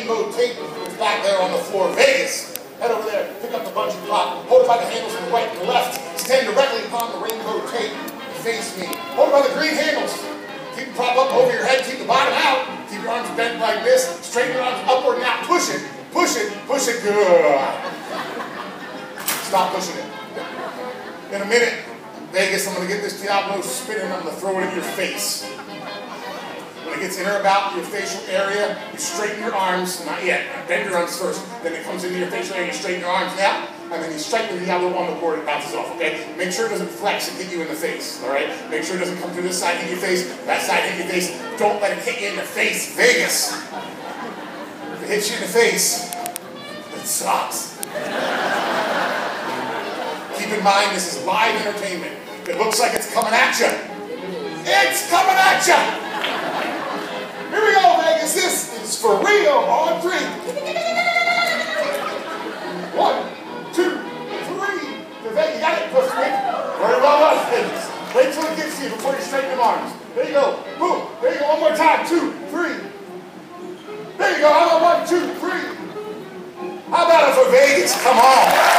rainbow tape that's back there on the floor. Vegas. Head over there, pick up the bungee block, hold it by the handles on the right and the left, stand directly upon the rainbow tape, face me. Hold it by the green handles. Keep the prop up over your head, keep the bottom out, keep your arms bent like this, straighten your arms upward now, push it, push it, push it, good. Stop pushing it. In a minute, Vegas, I'm going to get this Diablo spinning, I'm going to throw it in your face. When it gets in or about your facial area, you straighten your arms, not yet, bend your arms first, then it comes into your facial area, you straighten your arms now, and then you strike the Diablo on the board, it bounces off, okay? Make sure it doesn't flex and hit you in the face, all right? Make sure it doesn't come through this side, hit your face, that side, hit your face. Don't let it hit you in the face, Vegas. If it hits you in the face, it sucks. Keep in mind, this is live entertainment. If it looks like it's coming at you, it's coming at you! Here we go, Vegas. This is for real on 3. 1, 2, 3. Vegas, you got it. Push me. Very well done, Vegas. Wait till it gets to you before you straighten your arms. There you go. Boom. There you go. One more time. 2, 3. There you go. How about 1, 2, 3? How about it for Vegas? Come on.